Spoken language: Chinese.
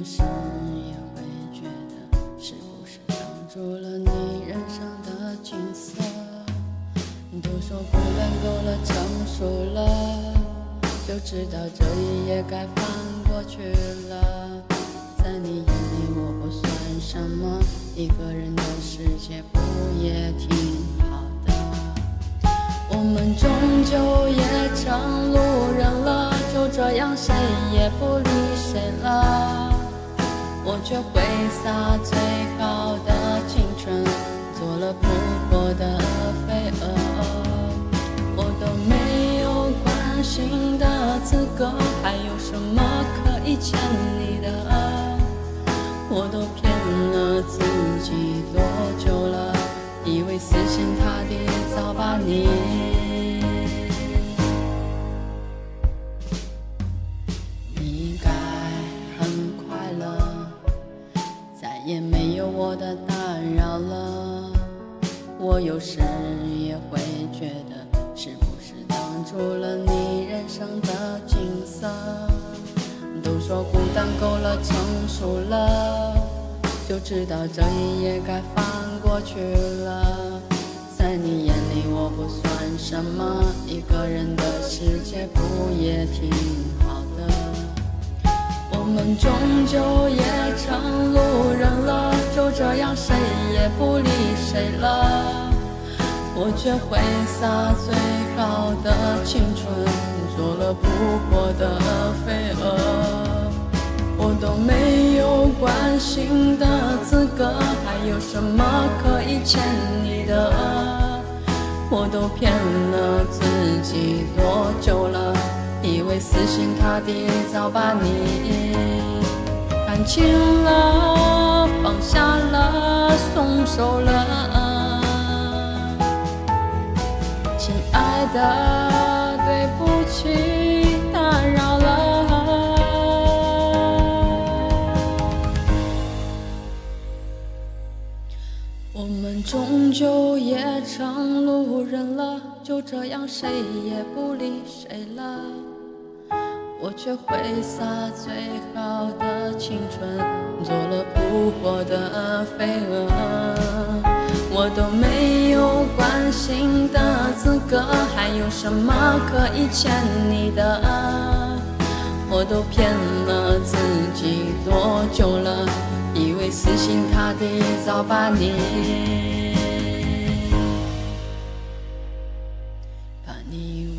时也会觉得，是不是挡住了你人生的景色？都说孤单够了，成熟了，就知道这一页该翻过去了。在你眼里我不算什么，一个人的世界不也挺好的？我们终究也成路人了，就这样谁也不理谁了。我却挥洒最好的青春，做了扑火的飞蛾。我都没有关心的资格，还有什么可以欠你的？我都骗了自己多久了，以为死心塌地早把你该很快乐，再也没有我的打扰了。我有时也会觉得，是不是挡住了你人生的景色？都说孤单够了，成熟了，就知道这一页该翻过去了。在你眼里我不算什么，一个人的世界不也挺好的？我们终究也成路人了，就这样谁也不理谁了。我却挥洒最好的青春，做了扑火的飞蛾。我都没有关心的资格，还有什么可以欠你的？我都骗了自己多久了，以为死心塌地早把你看清了，放下了，松手了。亲爱的，对不起，打扰了。我们终究也成路人了，就这样谁也不理谁了。我却挥洒最好的青春，做了扑火的飞蛾。我都没有关心的资格，还有什么可以欠你的？我都骗了自己多久了，以为死心塌地早把你